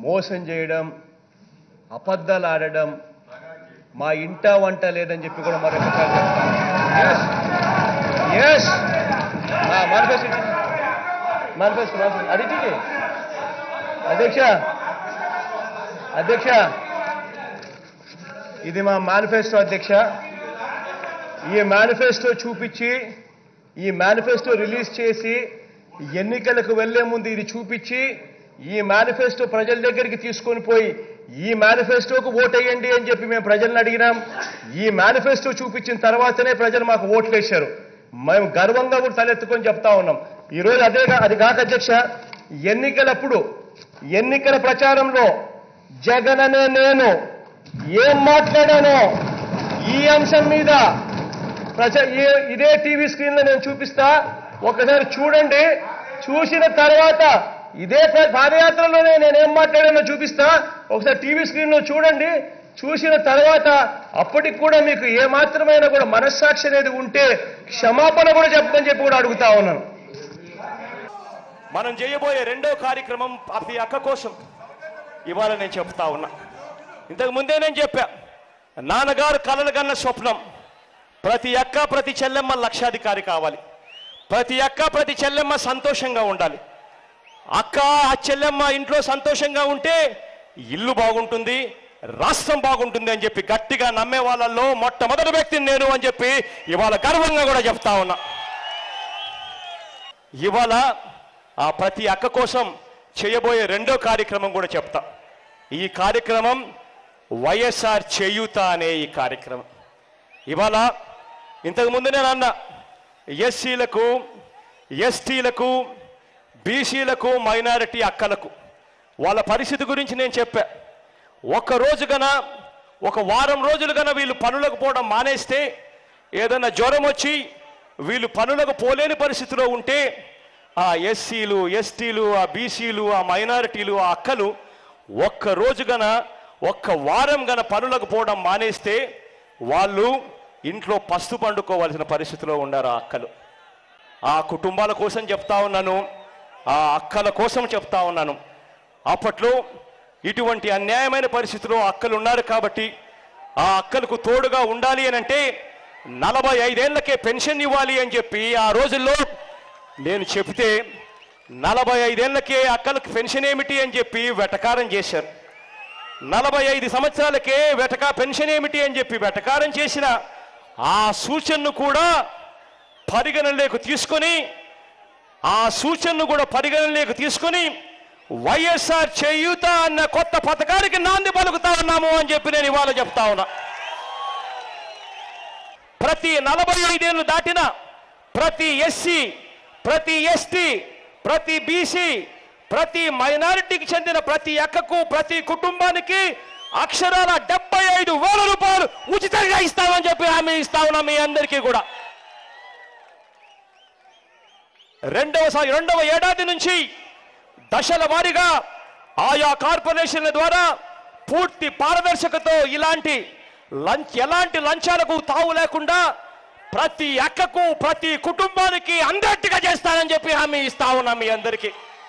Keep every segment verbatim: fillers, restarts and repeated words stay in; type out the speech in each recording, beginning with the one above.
మోసం చేయడం, అబద్ధాలు ఆడడం, మా ఇంట వంట లేదని చెప్పి కూడా మరొకసారి అడిగి అధ్యక్ష అధ్యక్ష ఇది మా మేనిఫెస్టో అధ్యక్ష. ఈ మేనిఫెస్టో చూపించి ఈ మేనిఫెస్టో రిలీజ్ చేసి ఎన్నికలకు వెళ్లే ముందు ఇది చూపించి ఈ మేనిఫెస్టో ప్రజల దగ్గరికి తీసుకొని పోయి ఈ మేనిఫెస్టోకు ఓటేయండి అని చెప్పి మేము ప్రజలను అడిగినాం. ఈ మేనిఫెస్టో చూపించిన తర్వాతనే ప్రజలు మాకు ఓట్లు వేశారు. మేము గర్వంగా కూడా తలెత్తుకొని చెప్తా ఉన్నాం. ఈరోజు అదే అది కాక అధ్యక్ష, ఎన్నికలప్పుడు ఎన్నికల ప్రచారంలో జగన్ అనే నేను ఏం మాట్లాడానో ఈ అంశం మీద ప్రజ ఇదే టీవీ స్క్రీన్ లో నేను చూపిస్తా, ఒకసారి చూడండి. చూసిన తర్వాత ఇదే పాదయాత్రలోనే నేనేం మాట్లాడానో చూపిస్తా, ఒకసారి టీవీ స్క్రీన్ లో చూడండి. చూసిన తర్వాత అప్పటికి కూడా మీకు ఏ మాత్రమైనా కూడా మనస్సాక్షి అనేది ఉంటే క్షమాపణ కూడా చెప్పమని చెప్పి కూడా అడుగుతా ఉన్నాను. మనం చేయబోయే రెండో కార్యక్రమం ప్రతి అక్క కోసం ఇవాళ నేను చెప్తా ఉన్నా. ఇంతకు ముందే నేను చెప్పా, నాన్నగారు కలలు కన్న స్వప్నం ప్రతి అక్క ప్రతి చెల్లెమ్మ లక్షాధికారి కావాలి, ప్రతి అక్క ప్రతి చెల్లెమ్మ సంతోషంగా ఉండాలి. అక్క ఆ చెల్లెమ్మ ఇంట్లో సంతోషంగా ఉంటే ఇల్లు బాగుంటుంది, రాష్ట్రం బాగుంటుంది అని చెప్పి గట్టిగా నమ్మే వాళ్ళల్లో మొట్టమొదటి వ్యక్తిని నేను అని చెప్పి ఇవాళ గర్వంగా కూడా చెప్తా ఉన్నా. ఇవాళ ఆ ప్రతి అక్క కోసం చేయబోయే రెండో కార్యక్రమం కూడా చెప్తా. ఈ కార్యక్రమం వైఎస్ఆర్ చేయూత అనే ఈ కార్యక్రమం. ఇవాళ ఇంతకుముందు నేను అన్న ఎస్సీలకు, ఎస్టీలకు, బీసీలకు, మైనారిటీ అక్కలకు వాళ్ళ పరిస్థితి గురించి నేను చెప్పా. ఒక్క రోజు గన ఒక వారం రోజులు గన వీళ్ళు పనులకు పోవడం మానేస్తే, ఏదైనా జ్వరం వచ్చి వీళ్ళు పనులకు పోలేని పరిస్థితిలో ఉంటే ఆ ఎస్సీలు, ఎస్టీలు, ఆ బీసీలు, ఆ మైనారిటీలు, ఆ అక్కలు ఒక్క రోజు గన ఒక్క వారం గన పనులకు పోవడం మానేస్తే వాళ్ళు ఇంట్లో పస్తు పండుకోవాల్సిన పరిస్థితిలో ఉన్నారు ఆ అక్కలు. ఆ కుటుంబాల కోసం చెప్తా ఉన్నాను, ఆ అక్కల కోసం చెప్తా ఉన్నాను. అప్పట్లో ఇటువంటి అన్యాయమైన పరిస్థితిలో అక్కలు ఉన్నారు కాబట్టి ఆ అక్కలకు తోడుగా ఉండాలి అని అంటే నలభై ఐదేళ్లకే పెన్షన్ ఇవ్వాలి అని చెప్పి ఆ రోజుల్లో నేను చెప్తే నలభై ఐదేళ్లకే అక్కలకు పెన్షన్ ఏమిటి అని చెప్పి వెటకారం చేశారు. నలభై ఐదు సంవత్సరాలకే వెటకా పెన్షన్ ఏమిటి అని చెప్పి వెటకారం చేసిన ఆ సూచనను కూడా పరిగణనలోకి తీసుకొని ఆ సూచనను కూడా పరిగణనలోకి తీసుకొని వైఎస్ఆర్ చేయూత అన్న కొత్త పథకానికి నాంది పలుకుతా ఉన్నాము అని చెప్పి నేను ఇవాళ చెప్తా ఉన్నా. ప్రతి నలభై ఐదేళ్లు దాటిన ప్రతి ఎస్సీ, ప్రతి ఎస్టీ, ప్రతి బీసీ, ప్రతి మైనారిటీకి చెందిన ప్రతి అక్కకు, ప్రతి కుటుంబానికి అక్షరాల డెబ్బై ఐదు వేల రూపాయలు ఉచితంగా ఇస్తామని చెప్పి హామీ ఇస్తా ఉన్నాం మీ అందరికీ కూడా. రెండవ రెండవ ఏడాది నుంచి దశల వారీగా ఆయా కార్పొరేషన్ల ద్వారా పూర్తి పారదర్శకతో ఇలాంటి లంచ్ ఎలాంటి లంచాలకు తావు లేకుండా ప్రతి అక్కకు, ప్రతి కుటుంబానికి అందరిగా చేస్తానని చెప్పి హామీ ఇస్తా ఉన్నాం మీ అందరికీ.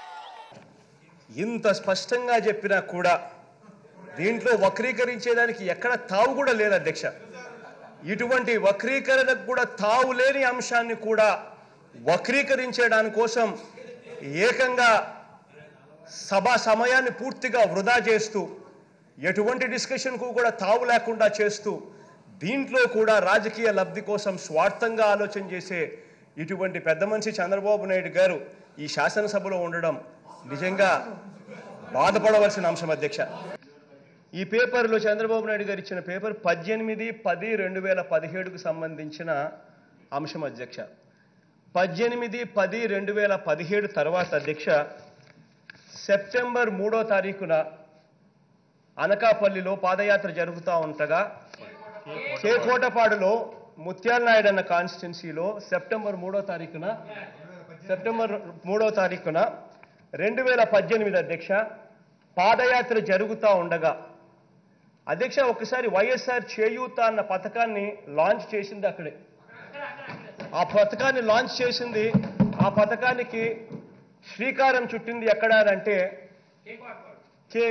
ఇంత స్పష్టంగా చెప్పినా కూడా దీంట్లో వక్రీకరించేదానికి ఎక్కడ తావు కూడా లేదు అధ్యక్ష. ఇటువంటి వక్రీకరణకు కూడా తావు లేని అంశాన్ని కూడా వక్రీకరించడానికి కోసం ఏకంగా సభా సమయాన్ని పూర్తిగా వృధా చేస్తూ ఎటువంటి డిస్కషన్కు కూడా తావు లేకుండా చేస్తూ దీంట్లో కూడా రాజకీయ లబ్ధి కోసం స్వార్థంగా ఆలోచన చేసే ఇటువంటి పెద్ద మనిషి చంద్రబాబు నాయుడు గారు ఈ శాసనసభలో ఉండడం నిజంగా బాధపడవలసిన అంశం అధ్యక్ష. ఈ పేపర్లో చంద్రబాబు నాయుడు గారు ఇచ్చిన పేపర్ పద్దెనిమిది పది రెండు వేల పదిహేడుకు సంబంధించిన అంశం అధ్యక్ష. పద్దెనిమిది పది రెండు వేల పదిహేడు తర్వాత అధ్యక్ష సెప్టెంబర్ మూడో తారీఖున అనకాపల్లిలో పాదయాత్ర జరుగుతూ ఉండగా చేకోటపాడులో ముత్యాల నాయుడు అన్న కాన్స్టిట్యున్సీలో సెప్టెంబర్ మూడో తారీఖున సెప్టెంబర్ మూడో తారీఖున రెండు వేల పద్దెనిమిది అధ్యక్ష పాదయాత్ర జరుగుతూ ఉండగా అధ్యక్ష ఒకసారి వైఎస్ఆర్ చేయూత అన్న పథకాన్ని లాంచ్ చేసింది అక్కడే. ఆ పథకాన్ని లాంచ్ చేసింది, ఆ పథకానికి శ్రీకారం చుట్టింది ఎక్కడ అంటే కే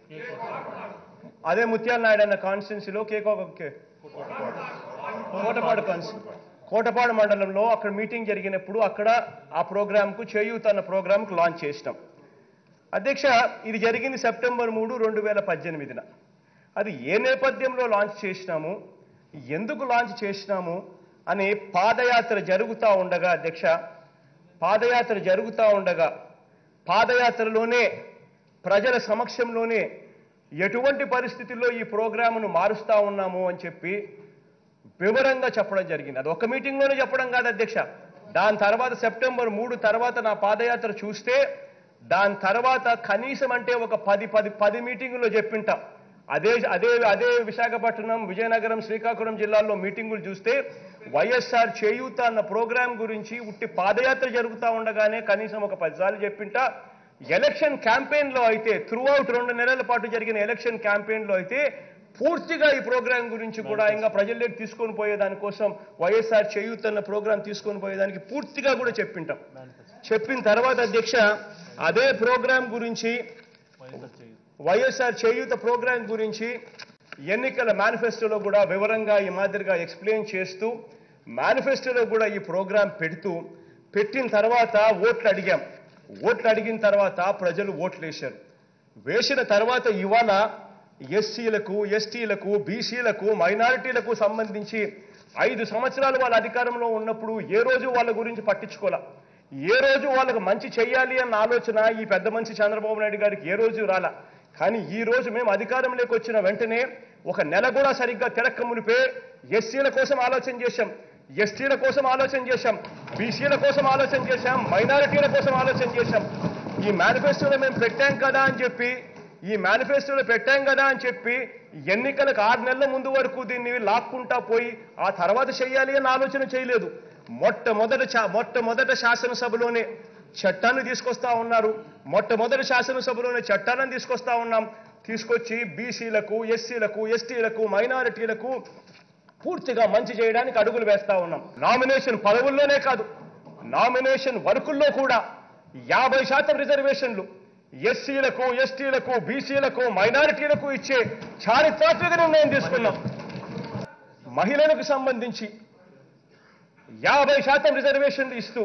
అదే ముత్యాల నాయుడు అన్న కాన్స్టిట్యున్సీలో కేకో కే కోటపాడు కాన్స్టిట్యూ కోటపాడు మండలంలో అక్కడ మీటింగ్ జరిగినప్పుడు అక్కడ ఆ ప్రోగ్రాంకు చేయూత అన్న ప్రోగ్రాంకు లాంచ్ చేసినాం. అధ్యక్ష, ఇది జరిగింది సెప్టెంబర్ మూడు రెండు వేల పద్దెనిమిదిన. అది ఏ నేపథ్యంలో లాంచ్ చేసినాము, ఎందుకు లాంచ్ చేసినాము అని పాదయాత్ర జరుగుతూ ఉండగా అధ్యక్ష పాదయాత్ర జరుగుతూ ఉండగా పాదయాత్రలోనే ప్రజల సమక్షంలోనే ఎటువంటి పరిస్థితుల్లో ఈ ప్రోగ్రామును మారుస్తూ ఉన్నాము అని చెప్పి వివరంగా చెప్పడం జరిగింది. అది ఒక మీటింగ్లోనే చెప్పడం కాదు అధ్యక్ష. దాని తర్వాత సెప్టెంబర్ మూడు తర్వాత నా పాదయాత్ర చూస్తే దాని తర్వాత కనీసం అంటే ఒక పది పది పది మీటింగుల్లో చెప్పింటాం. అదే అదే అదే విశాఖపట్నం, విజయనగరం, శ్రీకాకుళం జిల్లాల్లో మీటింగులు చూస్తే వైఎస్ఆర్ చేయూత అన్న ప్రోగ్రాం గురించి ఉట్టి పాదయాత్ర జరుగుతూ ఉండగానే కనీసం ఒక పదిసార్లు చెప్పింటా. ఎలక్షన్ క్యాంపెయిన్లో అయితే త్రూ అవుట్ రెండు నెలల పాటు జరిగిన ఎలక్షన్ క్యాంపెయిన్లో అయితే పూర్తిగా ఈ ప్రోగ్రాం గురించి కూడా ఇంకా ప్రజల్లోకి తీసుకొని పోయేదానికోసం వైఎస్ఆర్ చేయూత అన్న ప్రోగ్రాం తీసుకొని పోయేదానికి పూర్తిగా కూడా చెప్పింటాం. చెప్పిన తర్వాత అధ్యక్ష అదే ప్రోగ్రాం గురించి వైఎస్ఆర్ చేయూత ప్రోగ్రాం గురించి ఎన్నికల మేనిఫెస్టోలో కూడా వివరంగా ఈ మాదిరిగా ఎక్స్ప్లెయిన్ చేస్తూ మేనిఫెస్టోలో కూడా ఈ ప్రోగ్రాం పెడుతూ పెట్టిన తర్వాత ఓట్లు అడిగాం. ఓట్లు అడిగిన తర్వాత ప్రజలు ఓట్లు వేశారు. వేసిన తర్వాత ఇవాళ ఎస్సీలకు, ఎస్టీలకు, బీసీలకు, మైనారిటీలకు సంబంధించి ఐదు సంవత్సరాలు వాళ్ళ అధికారంలో ఉన్నప్పుడు ఏ రోజు వాళ్ళ గురించి పట్టించుకోలే. ఏ రోజు వాళ్ళకు మంచి చెయ్యాలి అన్న ఆలోచన ఈ పెద్ద మనిషి చంద్రబాబు నాయుడు గారికి ఏ రోజు రాలా. కానీ ఈ రోజు మేము అధికారంలోకి వచ్చిన వెంటనే ఒక నెల కూడా సరిగ్గా తిరక్క మునిపే ఎస్సీల కోసం ఆలోచన చేశాం, ఎస్టీల కోసం ఆలోచన చేశాం, బీసీల కోసం ఆలోచన చేశాం, మైనారిటీల కోసం ఆలోచన చేశాం. ఈ మేనిఫెస్టోలో మేము పెట్టాం కదా అని చెప్పి ఈ మేనిఫెస్టోలో పెట్టాం కదా అని చెప్పి ఎన్నికలకు ఆరు నెలల ముందు వరకు దీన్ని లాక్కుంటా పోయి ఆ తర్వాత చేయాలి అని ఆలోచన చేయలేదు. మొట్టమొదటి మొట్టమొదట శాసనసభలోనే చట్టాన్ని తీసుకొస్తా ఉన్నారు. మొట్టమొదటి శాసనసభలోనే చట్టాలను తీసుకొస్తా ఉన్నాం. తీసుకొచ్చి బీసీలకు, ఎస్సీలకు, ఎస్టీలకు, మైనారిటీలకు పూర్తిగా మంచి చేయడానికి అడుగులు వేస్తా ఉన్నాం. నామినేషన్ పదవుల్లోనే కాదు, నామినేషన్ వర్కుల్లో కూడా యాభై శాతం రిజర్వేషన్లు ఎస్సీలకు, ఎస్టీలకు, బీసీలకు, మైనారిటీలకు ఇచ్చే చారిత్రాత్మక నిర్ణయం తీసుకున్నాం. మహిళలకు సంబంధించి యాభై శాతం రిజర్వేషన్లు ఇస్తూ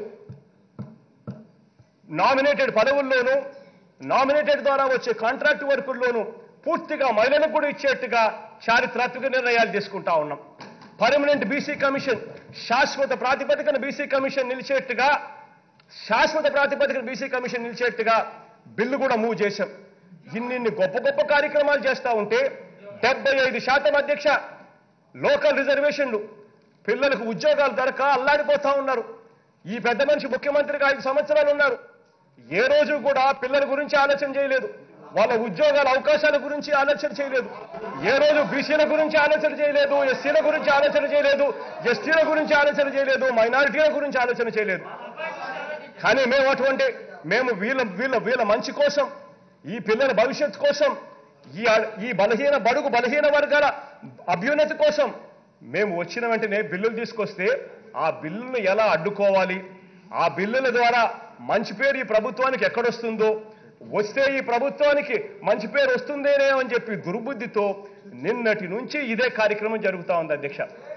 నామినేటెడ్ పదవుల్లోనూ నామినేటెడ్ ద్వారా వచ్చే కాంట్రాక్ట్ వర్కుల్లోనూ పూర్తిగా మహిళలకు కూడా ఇచ్చేట్టుగా చారిత్రాత్మక నిర్ణయాలు తీసుకుంటా ఉన్నాం. పర్మనెంట్ బీసీ కమిషన్, శాశ్వత ప్రాతిపదికన బీసీ కమిషన్ నిలిచేట్టుగా శాశ్వత ప్రాతిపదికన బీసీ కమిషన్ నిలిచేట్టుగా బిల్లు కూడా మూవ్ చేశాం. ఇన్నిన్ని గొప్ప గొప్ప కార్యక్రమాలు చేస్తూ ఉంటే డెబ్బై ఐదు శాతం అధ్యక్ష లోకల్ రిజర్వేషన్లు, పిల్లలకు ఉద్యోగాలు దొరక అల్లాడిపోతా ఉన్నారు. ఈ పెద్ద మనిషి ముఖ్యమంత్రిగా ఐదు సంవత్సరాలు ఉన్నారు. ఏ రోజు కూడా పిల్లల గురించి ఆలోచన చేయలేదు, వాళ్ళ ఉద్యోగాల అవకాశాల గురించి ఆలోచన చేయలేదు. ఏ రోజు బీసీల గురించి ఆలోచన చేయలేదు, ఎస్సీల గురించి ఆలోచన చేయలేదు, ఎస్టీల గురించి ఆలోచన చేయలేదు, మైనారిటీల గురించి ఆలోచన చేయలేదు. కానీ మేము అటువంటి మేము వీళ్ళ వీళ్ళ వీళ్ళ మంచి కోసం, ఈ పిల్లల భవిష్యత్తు కోసం, ఈ ఈ బలహీన బడుగు బలహీన వర్గాల అభ్యున్నతి కోసం మేము వచ్చిన వెంటనే బిల్లులు తీసుకొస్తే ఆ బిల్లులను ఎలా అడ్డుకోవాలి, ఆ బిల్లుల ద్వారా మంచి పేరు ఈ ప్రభుత్వానికి ఎక్కడొస్తుందో, వస్తే ఈ ప్రభుత్వానికి మంచి పేరు వస్తుందేనే అని చెప్పి దుర్బుద్ధితో నిన్నటి నుంచి ఇదే కార్యక్రమం జరుగుతూ ఉంది అధ్యక్ష.